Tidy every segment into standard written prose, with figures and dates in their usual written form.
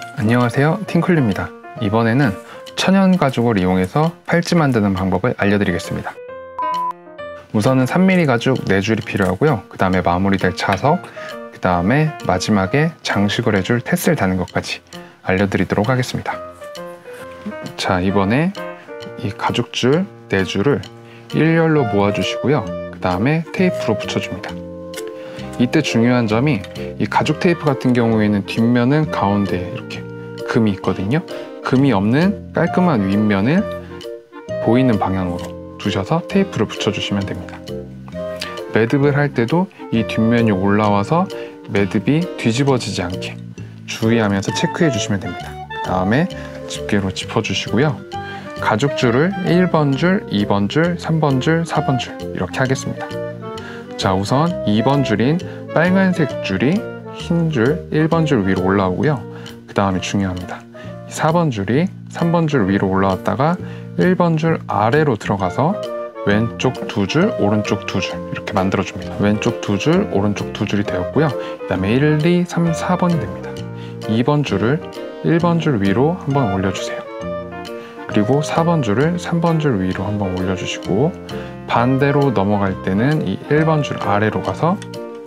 안녕하세요, 팅클입니다. 이번에는 천연 가죽을 이용해서 팔찌 만드는 방법을 알려드리겠습니다. 우선은 3mm 가죽 4줄이 필요하고요. 그 다음에 마무리될 자석, 그 다음에 마지막에 장식을 해줄 테스를 다는 것까지 알려드리도록 하겠습니다. 자, 이번에 이 가죽줄 4줄을 일렬로 모아주시고요. 그 다음에 테이프로 붙여줍니다. 이때 중요한 점이 이 가죽 테이프 같은 경우에는 뒷면은 가운데에 이렇게 금이 있거든요. 금이 없는 깔끔한 윗면을 보이는 방향으로 두셔서 테이프를 붙여주시면 됩니다. 매듭을 할 때도 이 뒷면이 올라와서 매듭이 뒤집어지지 않게 주의하면서 체크해 주시면 됩니다. 그 다음에 집게로 짚어주시고요. 가죽줄을 1번 줄, 2번 줄, 3번 줄, 4번 줄 이렇게 하겠습니다. 자, 우선 2번 줄인 빨간색 줄이 흰 줄 1번 줄 위로 올라오고요. 그 다음이 중요합니다. 4번 줄이 3번 줄 위로 올라왔다가 1번 줄 아래로 들어가서 왼쪽 2줄, 오른쪽 2줄 이렇게 만들어줍니다. 왼쪽 2줄, 오른쪽 2줄이 되었고요. 그 다음에 1, 2, 3, 4번이 됩니다. 2번 줄을 1번 줄 위로 한번 올려주세요. 그리고 4번 줄을 3번 줄 위로 한번 올려주시고 반대로 넘어갈 때는 이 1번 줄 아래로 가서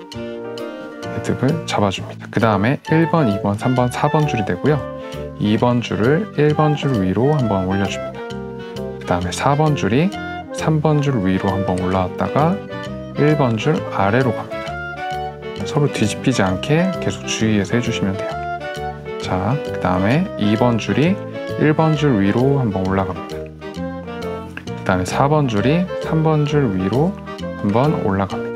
매듭을 잡아줍니다. 그 다음에 1번, 2번, 3번, 4번 줄이 되고요. 2번 줄을 1번 줄 위로 한번 올려줍니다. 그 다음에 4번 줄이 3번 줄 위로 한번 올라왔다가 1번 줄 아래로 갑니다. 서로 뒤집히지 않게 계속 주의해서 해주시면 돼요. 자, 그 다음에 2번 줄이 1번 줄 위로 한번 올라갑니다. 그 다음에 4번 줄이 3번 줄 위로 한번 올라갑니다.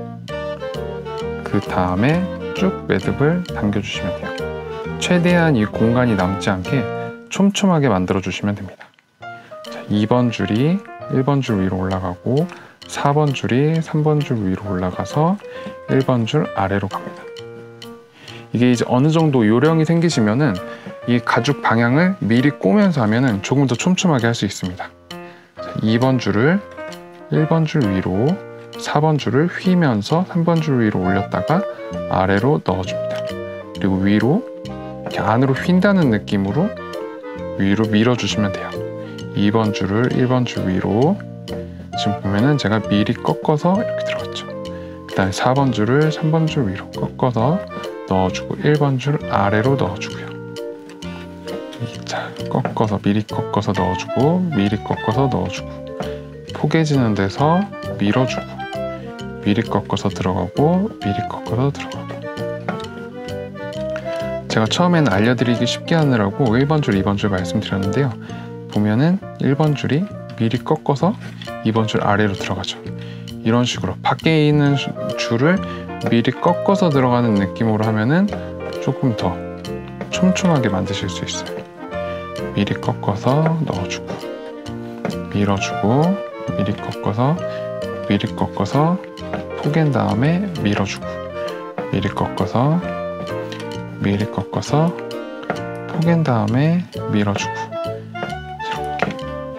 그 다음에 쭉 매듭을 당겨주시면 돼요. 최대한 이 공간이 남지 않게 촘촘하게 만들어 주시면 됩니다. 자, 2번 줄이 1번 줄 위로 올라가고 4번 줄이 3번 줄 위로 올라가서 1번 줄 아래로 갑니다. 이게 이제 어느 정도 요령이 생기시면은 이 가죽 방향을 미리 꼬면서 하면은 조금 더 촘촘하게 할 수 있습니다. 자, 2번 줄을 1번 줄 위로 4번 줄을 휘면서 3번 줄 위로 올렸다가 아래로 넣어줍니다. 그리고 위로 이렇게 안으로 휜다는 느낌으로 위로 밀어주시면 돼요. 2번 줄을 1번 줄 위로 지금 보면은 제가 미리 꺾어서 이렇게 들어갔죠. 그 다음에 4번 줄을 3번 줄 위로 꺾어서 넣어주고 1번 줄 아래로 넣어주고요. 자, 꺾어서 미리 꺾어서 넣어주고 미리 꺾어서 넣어주고 포개지는 데서 밀어주고 미리 꺾어서 들어가고 미리 꺾어서 들어가고. 제가 처음에는 알려드리기 쉽게 하느라고 1번 줄, 2번 줄 말씀드렸는데요. 보면은 1번 줄이 미리 꺾어서 2번 줄 아래로 들어가죠. 이런 식으로 밖에 있는 줄을 미리 꺾어서 들어가는 느낌으로 하면은 조금 더 촘촘하게 만드실 수 있어요. 미리 꺾어서 넣어주고 밀어주고 미리 꺾어서 포갠 다음에 밀어주고 미리 꺾어서 포갠 다음에 밀어주고 이렇게.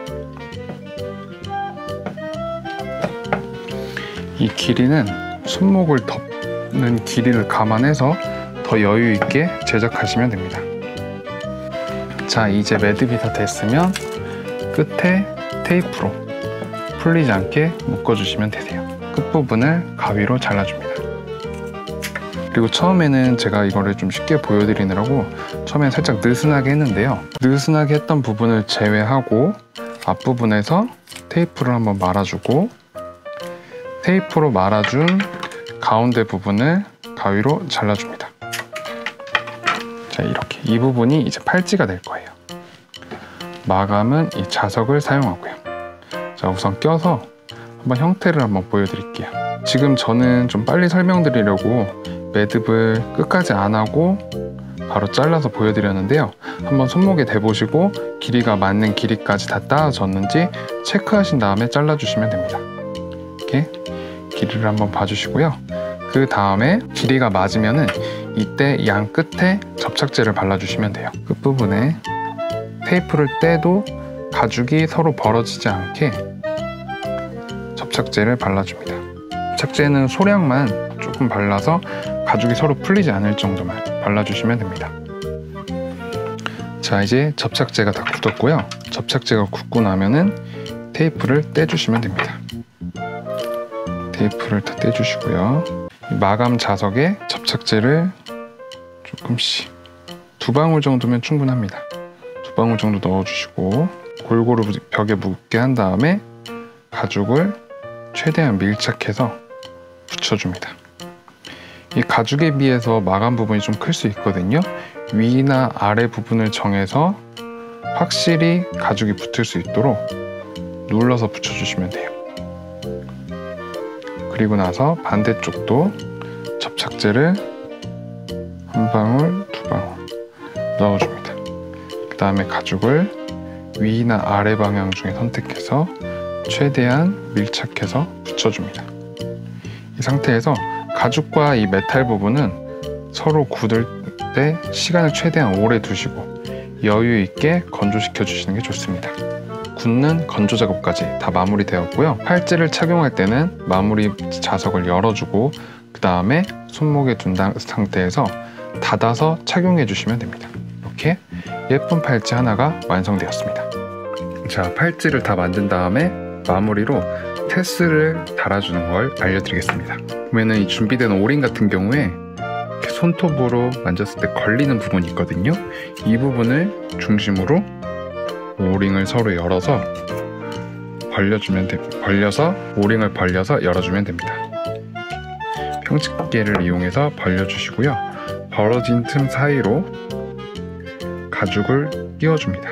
이 길이는 손목을 덮는 길이를 감안해서 더 여유 있게 제작하시면 됩니다. 자, 이제 매듭이 다 됐으면 끝에 테이프로 풀리지 않게 묶어주시면 되세요. 끝부분을 가위로 잘라줍니다. 그리고 처음에는 제가 이거를 좀 쉽게 보여드리느라고 처음엔 살짝 느슨하게 했는데요. 느슨하게 했던 부분을 제외하고 앞부분에서 테이프를 한번 말아주고 테이프로 말아준 가운데 부분을 가위로 잘라줍니다. 자, 이렇게 이 부분이 이제 팔찌가 될 거예요. 마감은 이 자석을 사용하고요. 자, 우선 껴서 한번 형태를 한번 보여드릴게요. 지금 저는 좀 빨리 설명드리려고 매듭을 끝까지 안 하고 바로 잘라서 보여드렸는데요. 한번 손목에 대보시고 길이가 맞는 길이까지 다 따라졌는지 체크하신 다음에 잘라주시면 됩니다. 이렇게 길이를 한번 봐주시고요. 그 다음에 길이가 맞으면은 이때 양 끝에 접착제를 발라주시면 돼요. 끝부분에 테이프를 떼도 가죽이 서로 벌어지지 않게 접착제를 발라줍니다. 접착제는 소량만 조금 발라서 가죽이 서로 풀리지 않을 정도만 발라주시면 됩니다. 자, 이제 접착제가 다 굳었고요. 접착제가 굳고 나면은 테이프를 떼주시면 됩니다. 테이프를 다 떼주시고요. 마감 자석에 접착제를 조금씩 2방울 정도면 충분합니다. 2방울 정도 넣어주시고 골고루 벽에 묻게 한 다음에 가죽을 최대한 밀착해서 붙여줍니다. 이 가죽에 비해서 마감 부분이 좀 클 수 있거든요. 위나 아래 부분을 정해서 확실히 가죽이 붙을 수 있도록 눌러서 붙여주시면 돼요. 그리고 나서 반대쪽도 접착제를 1방울, 2방울 넣어줍니다. 그 다음에 가죽을 위나 아래 방향 중에 선택해서 최대한 밀착해서 붙여줍니다. 이 상태에서 가죽과 이 메탈 부분은 서로 굳을 때 시간을 최대한 오래 두시고 여유 있게 건조시켜 주시는 게 좋습니다. 굳는 건조 작업까지 다 마무리되었고요. 팔찌를 착용할 때는 마무리 자석을 열어주고 그 다음에 손목에 둔 상태에서 닫아서 착용해 주시면 됩니다. 이렇게 예쁜 팔찌 하나가 완성되었습니다. 자, 팔찌를 다 만든 다음에 마무리로 테스를 달아주는 걸 알려드리겠습니다. 보면은 이 준비된 오링 같은 경우에 이렇게 손톱으로 만졌을 때 걸리는 부분이 있거든요. 이 부분을 중심으로 오링을 서로 열어서 오링을 벌려서 열어주면 됩니다. 평집게를 이용해서 벌려주시고요. 벌어진 틈 사이로 가죽을 끼워줍니다.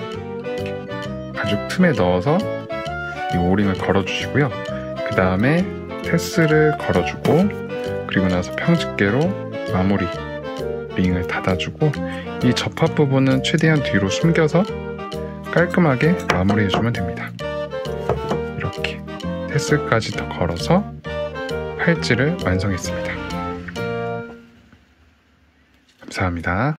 가죽 틈에 넣어서 이 오링을 걸어주시고요. 그 다음에 테스를 걸어주고 그리고 나서 평집게로 마무리 링을 닫아주고 이 접합 부분은 최대한 뒤로 숨겨서 깔끔하게 마무리해주면 됩니다. 이렇게 테스까지 더 걸어서 팔찌를 완성했습니다. 감사합니다.